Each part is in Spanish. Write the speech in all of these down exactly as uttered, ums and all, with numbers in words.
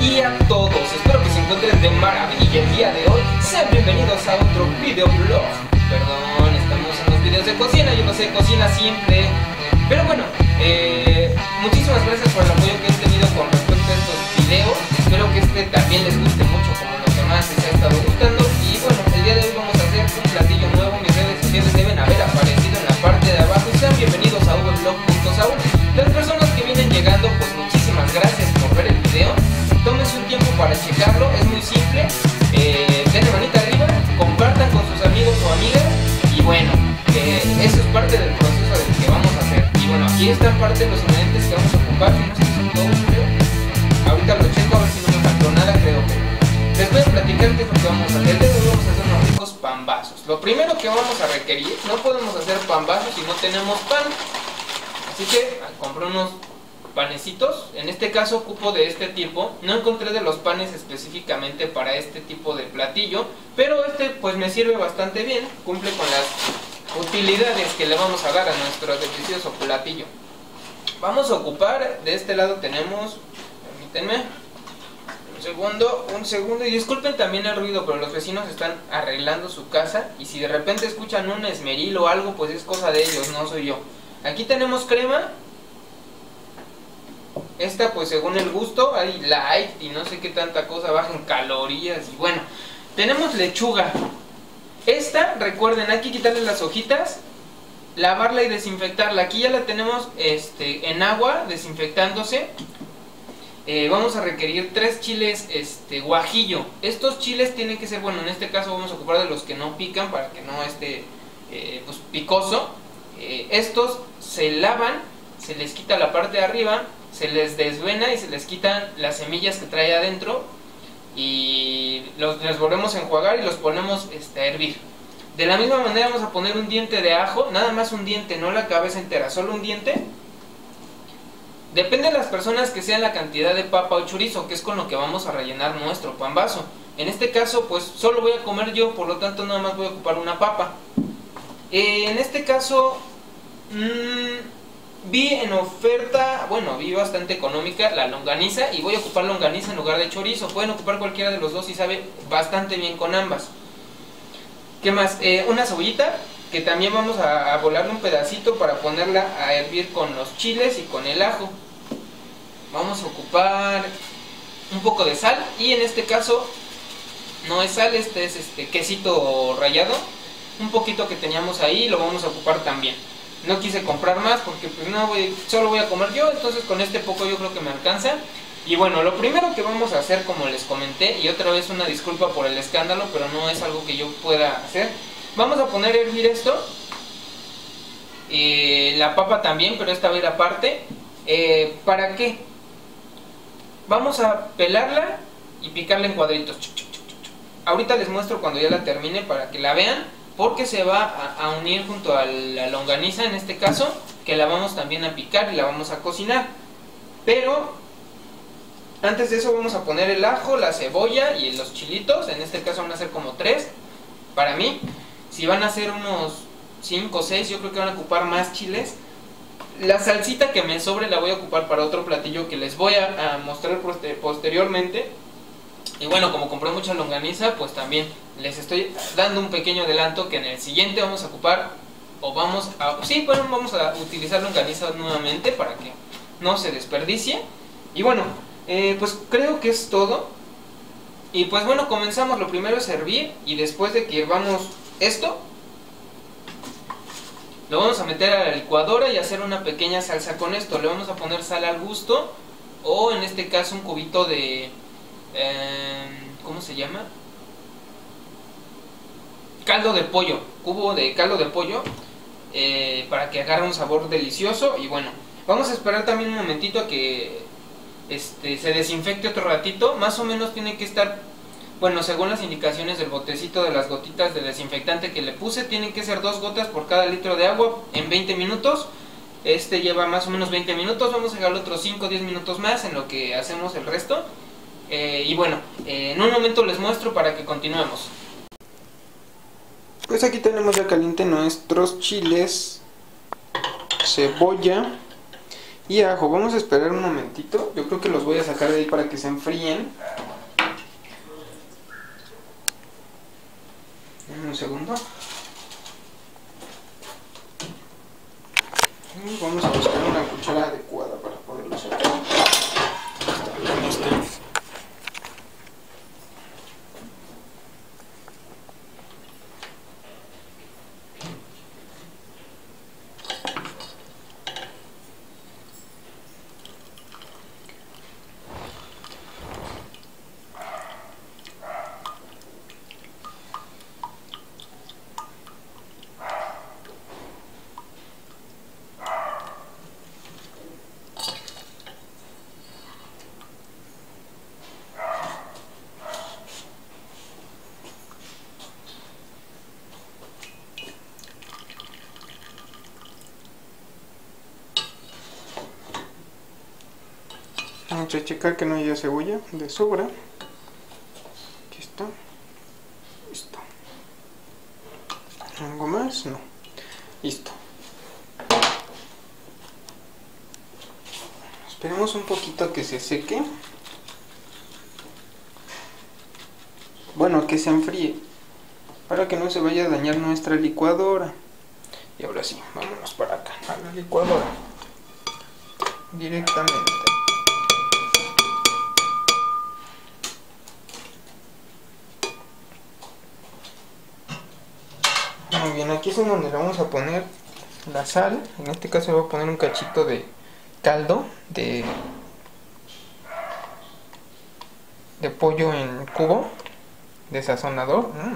y a todos, espero que se encuentren de maravilla el día de hoy. Sean bienvenidos a otro videoblog. Perdón, estamos en los videos de cocina, yo no sé, cocina siempre. Pero bueno, eh, muchísimas gracias por el apoyo que han tenido con respecto a estos videos. Espero que este también les guste mucho como los demás les ha estado gustando. Y bueno, el día de hoy vamos a hacer un platillo nuevo. Mis redes sociales deben haber aparecido en la parte de abajo. Y sean bienvenidos a vblog punto saúl. Las personas que vienen llegando, pues muchísimas gracias por ver el video. Tómense un tiempo para checarlo, es muy simple. eh, Denle manita arriba, compartan con sus amigos o amigas. Y bueno, eh, eso es parte del proceso del que vamos a hacer. Y bueno, aquí están parte de los ingredientes que vamos a ocupar. No sé si son todos, creo. Ahorita lo checo a ver si no me faltó nada, creo que les voy a platicar qué es lo que vamos a hacer. Luego vamos a hacer unos ricos pambazos. Lo primero que vamos a requerir, no podemos hacer pambazos si no tenemos pan. Así que compré unos panecitos, en este caso ocupo de este tipo. No encontré de los panes específicamente para este tipo de platillo, pero este pues me sirve bastante bien, cumple con las utilidades que le vamos a dar a nuestro delicioso platillo. Vamos a ocupar, de este lado tenemos, permítanme un segundo, un segundo y disculpen también el ruido, pero los vecinos están arreglando su casa y si de repente escuchan un esmeril o algo, pues es cosa de ellos, no soy yo. Aquí tenemos crema. Esta pues según el gusto, hay light y no sé qué tanta cosa, baja en calorías. Y bueno, tenemos lechuga. Esta, recuerden, hay que quitarle las hojitas, lavarla y desinfectarla. Aquí ya la tenemos este, en agua, desinfectándose. eh, Vamos a requerir tres chiles este, guajillo. Estos chiles tienen que ser, bueno, en este caso vamos a ocupar de los que no pican para que no esté eh, pues, picoso. eh, Estos se lavan, se les quita la parte de arriba, se les desvena y se les quitan las semillas que trae adentro y los, los volvemos a enjuagar y los ponemos este, a hervir. De la misma manera vamos a poner un diente de ajo, nada más un diente, no la cabeza entera, solo un diente. Depende de las personas que sean la cantidad de papa o chorizo, que es con lo que vamos a rellenar nuestro pambazo. En este caso pues solo voy a comer yo, por lo tanto nada más voy a ocupar una papa. eh, En este caso mmm, vi en oferta, bueno, vi bastante económica la longaniza y voy a ocupar longaniza en lugar de chorizo. Pueden ocupar cualquiera de los dos y sabe bastante bien con ambas. ¿Qué más? Eh, una cebollita que también vamos a, a volarle un pedacito para ponerla a hervir con los chiles y con el ajo. Vamos a ocupar un poco de sal y en este caso no es sal, este es este quesito rallado. Un poquito que teníamos ahí lo vamos a ocupar también. No quise comprar más porque pues no voy, solo voy a comer yo, entonces con este poco yo creo que me alcanza. Y bueno, lo primero que vamos a hacer, como les comenté, y otra vez una disculpa por el escándalo, pero no es algo que yo pueda hacer. Vamos a poner a hervir esto, eh, la papa también, pero esta va a ir aparte. eh, ¿Para qué? Vamos a pelarla y picarla en cuadritos. Ahorita les muestro cuando ya la termine para que la vean, porque se va a, a unir junto a la longaniza en este caso, que la vamos también a picar y la vamos a cocinar. Pero antes de eso vamos a poner el ajo, la cebolla y los chilitos. En este caso van a ser como tres para mí. Si van a ser unos cinco o seis, yo creo que van a ocupar más chiles. La salsita que me sobre la voy a ocupar para otro platillo que les voy a, a mostrar posteriormente. Y bueno, como compré mucha longaniza, pues también les estoy dando un pequeño adelanto que en el siguiente vamos a ocupar, o vamos a, sí, bueno, vamos a utilizar longaniza nuevamente para que no se desperdicie. Y bueno, eh, pues creo que es todo. Y pues bueno, comenzamos. Lo primero es hervir y después de que hervamos esto, lo vamos a meter a la licuadora y hacer una pequeña salsa con esto. Le vamos a poner sal al gusto, o en este caso un cubito de... Eh, ¿cómo se llama? Caldo de pollo, cubo de caldo de pollo, eh, para que agarre un sabor delicioso. Y bueno, vamos a esperar también un momentito a que este, se desinfecte otro ratito. Más o menos tiene que estar, bueno, según las indicaciones del botecito de las gotitas de desinfectante que le puse, tienen que ser dos gotas por cada litro de agua en veinte minutos. Este lleva más o menos veinte minutos, vamos a dejarlo otros cinco o diez minutos más en lo que hacemos el resto. Eh, y bueno, eh, en un momento les muestro para que continuemos. Pues aquí tenemos ya caliente nuestros chiles, cebolla y ajo. Vamos a esperar un momentito. Yo creo que los voy a sacar de ahí para que se enfríen. Un segundo. Y vamos a buscar una cuchara adecuada para poderlo sacar. Vamos a checar que no haya cebolla de sobra. Aquí está. Listo. ¿Algo más? No. Listo. Esperemos un poquito que se seque. Bueno, que se enfríe. Para que no se vaya a dañar nuestra licuadora. Y ahora sí, vámonos para acá, a la licuadora. Directamente. Muy bien, aquí es en donde le vamos a poner la sal. En este caso le voy a poner un cachito de caldo de, de pollo en cubo, de sazonador. Mm.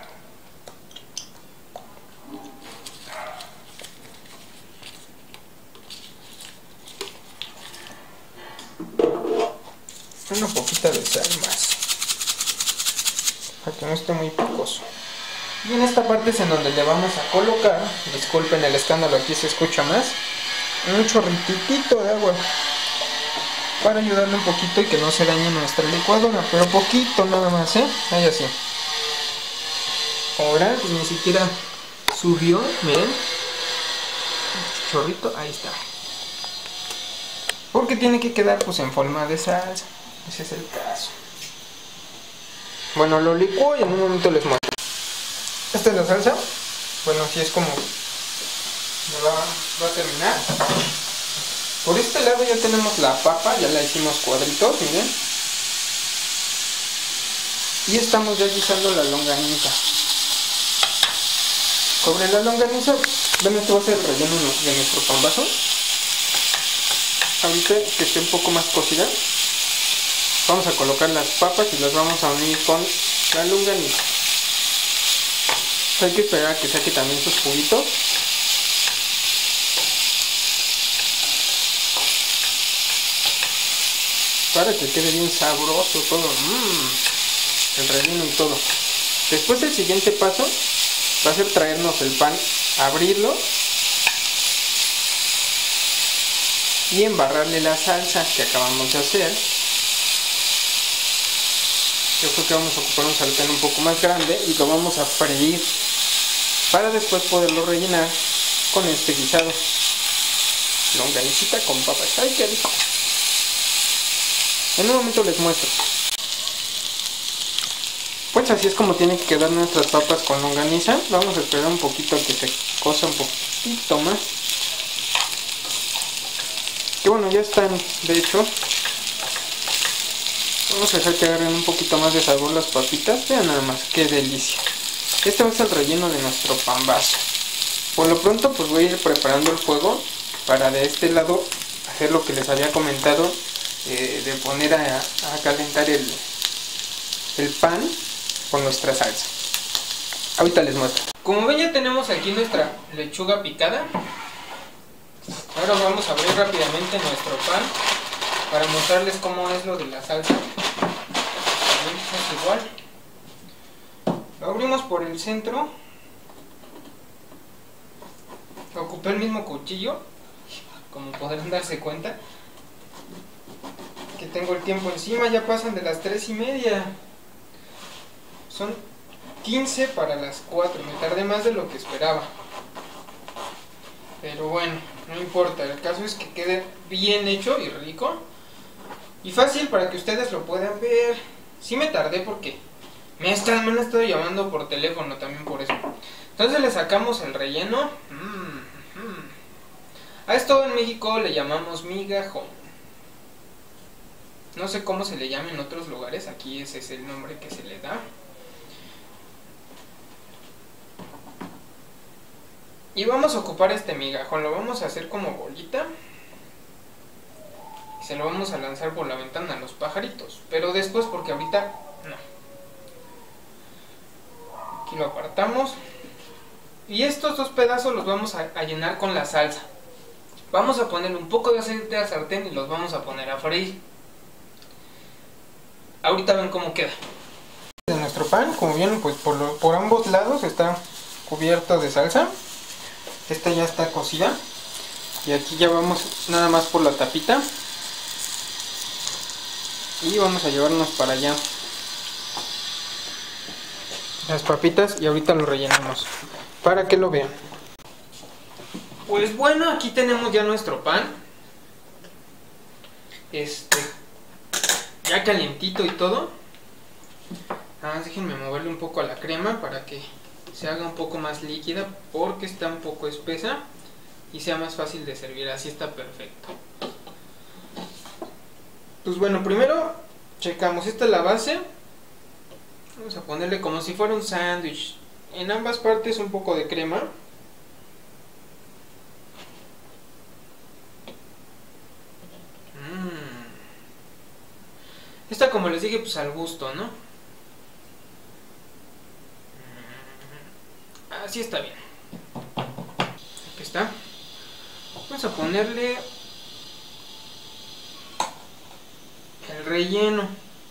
Una poquita de sal más, para que no esté muy picoso. Y en esta parte es en donde le vamos a colocar, disculpen el escándalo, aquí se escucha más, un chorritito de agua para ayudarle un poquito y que no se dañe nuestra licuadora, pero poquito nada más, ¿eh? Ahí así. Ahora ni siquiera subió, miren, chorrito, ahí está. Porque tiene que quedar pues en forma de salsa, ese es el caso. Bueno, lo licuo y en un momento les muestro. Esta es la salsa. Bueno, así es como me va, va a terminar. Por este lado ya tenemos la papa, ya la hicimos cuadritos, miren. Y estamos ya guisando la longaniza. Sobre la longaniza, ven, este va a ser el relleno de nuestro pambazo. Ahorita que esté un poco más cocida, vamos a colocar las papas y las vamos a unir con la longaniza. Hay que esperar a que saque también sus juguitos. Para que quede bien sabroso todo. Mmm, el relleno y todo. Después el siguiente paso va a ser traernos el pan, abrirlo y embarrarle la salsa que acabamos de hacer. Yo creo que vamos a ocupar un sartén un poco más grande y lo vamos a freír para después poderlo rellenar con este guisado. Longanicita con papas. ¡Ay, qué rico! En un momento les muestro. Pues así es como tienen que quedar nuestras papas con longaniza. Vamos a esperar un poquito a que se cosa un poquito más. Que bueno, ya están, de hecho. Vamos a dejar que agarren un poquito más de sabor las papitas. Vean nada más, qué delicia. Este va a ser el relleno de nuestro pambazo. Por lo pronto pues voy a ir preparando el fuego para de este lado hacer lo que les había comentado, eh, de poner a, a calentar el, el pan con nuestra salsa. Ahorita les muestro. Como ven, ya tenemos aquí nuestra lechuga picada. Ahora vamos a abrir rápidamente nuestro pan para mostrarles cómo es lo de la salsa. Es igual. Lo abrimos por el centro. Ocupé el mismo cuchillo, como podrán darse cuenta que tengo el tiempo encima. Ya pasan de las tres y media. Son quince para las cuatro. Me tardé más de lo que esperaba, pero bueno. no importa, el caso es que quede bien hecho y rico y fácil para que ustedes lo puedan ver. Sí me tardé porque me, están, me han estado llamando por teléfono también por eso. Entonces le sacamos el relleno. Mm, mm. A esto en México le llamamos migajón. No sé cómo se le llama en otros lugares, aquí ese es el nombre que se le da. Y vamos a ocupar este migajón, lo vamos a hacer como bolita. Y se lo vamos a lanzar por la ventana a los pajaritos. Pero después, porque ahorita no. Aquí lo apartamos. Y estos dos pedazos los vamos a, a llenar con la salsa. Vamos a poner un poco de aceite al sartén y los vamos a poner a freír. Ahorita ven cómo queda. De nuestro pan, como vieron, pues por, lo, por ambos lados está cubierto de salsa. Esta ya está cocida. Y aquí ya vamos nada más por la tapita. Y vamos a llevarnos para allá las papitas y ahorita lo rellenamos para que lo vean. Pues bueno, aquí tenemos ya nuestro pan. Este, ya calientito y todo. Nada más déjenme moverle un poco a la crema para que se haga un poco más líquida, porque está un poco espesa y sea más fácil de servir. Así está perfecto. Pues bueno, primero checamos, esta es la base. Vamos a ponerle como si fuera un sándwich. En ambas partes un poco de crema. Mm. Esta, como les dije, pues al gusto, ¿no? Así está bien. Aquí está. Vamos a ponerle el relleno.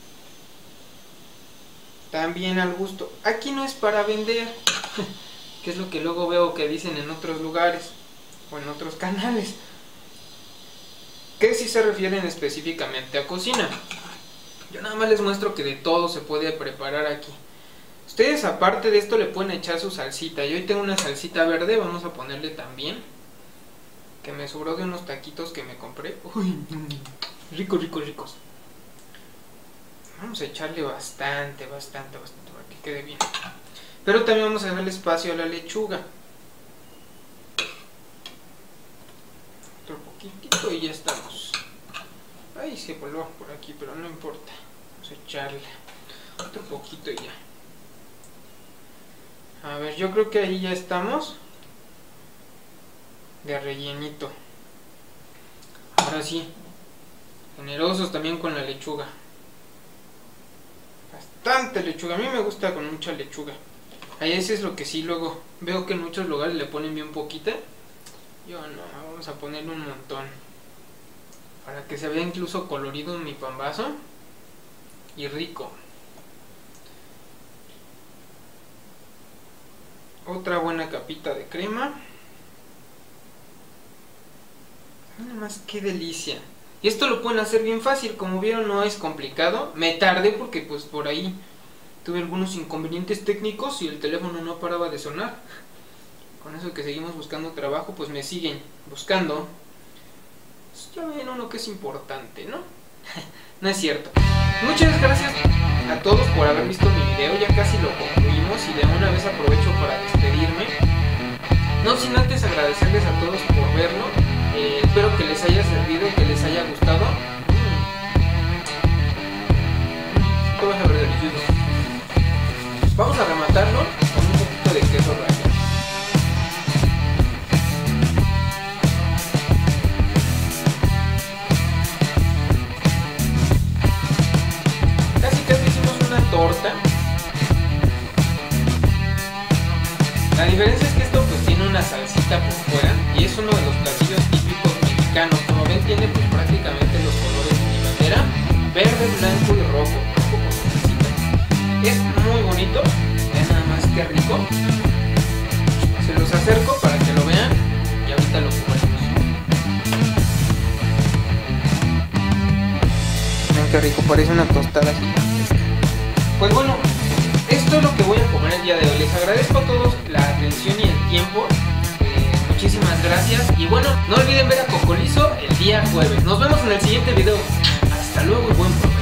También al gusto. Aquí no es para vender, que es lo que luego veo que dicen en otros lugares o en otros canales, que sí se refieren específicamente a cocina. Yo nada más les muestro que de todo se puede preparar aquí. Ustedes aparte de esto le pueden echar su salsita. Yo hoy tengo una salsita verde, vamos a ponerle también, que me sobró de unos taquitos que me compré. Uy, ricos, ricos, ricos. Vamos a echarle bastante, bastante, bastante para que quede bien. Pero también vamos a darle espacio a la lechuga. Otro poquitito y ya estamos. Ay, se voló por aquí, pero no importa. Vamos a echarle otro poquito y ya. A ver, yo creo que ahí ya estamos de rellenito. Ahora sí, generosos también con la lechuga. Bastante lechuga, a mí me gusta con mucha lechuga. Ahí ese es lo que sí luego veo que en muchos lugares le ponen bien poquita. Yo no, vamos a ponerle un montón para que se vea incluso colorido mi pambazo y rico. Otra buena capita de crema. Nada más, qué delicia. Y esto lo pueden hacer bien fácil, como vieron no es complicado. Me tardé porque pues por ahí tuve algunos inconvenientes técnicos y el teléfono no paraba de sonar. Con eso que seguimos buscando trabajo, pues me siguen buscando. Pues ya ven uno que es importante, ¿no? No es cierto. Muchas gracias a todos por haber visto mi video, ya casi lo concluimos y de una vez aprovecho para despedirme. No sin antes agradecerles a todos por verlo. Eh, espero que les haya servido, que les haya gustado. Esto va a ser delicioso. Vamos a rematarlo con un poquito de queso rallado. Casi casi hicimos una torta. La diferencia es que esto pues tiene una salsita por fuera y es uno de los platillos típicos mexicanos. Como ven, tiene pues prácticamente los colores de mi bandera: verde, blanco y rojo. Es muy bonito, vean nada más que rico. Se los acerco para que lo vean y ahorita lo comemos. Vean qué rico, parece una tostada gigantesca. Pues bueno, esto es lo que voy a comer el día de hoy. Les agradezco a todos la atención y el tiempo. Eh, muchísimas gracias. gracias. Y bueno, no olviden ver a Cocolizo el día jueves. Nos vemos en el siguiente video. Hasta luego y buen provecho.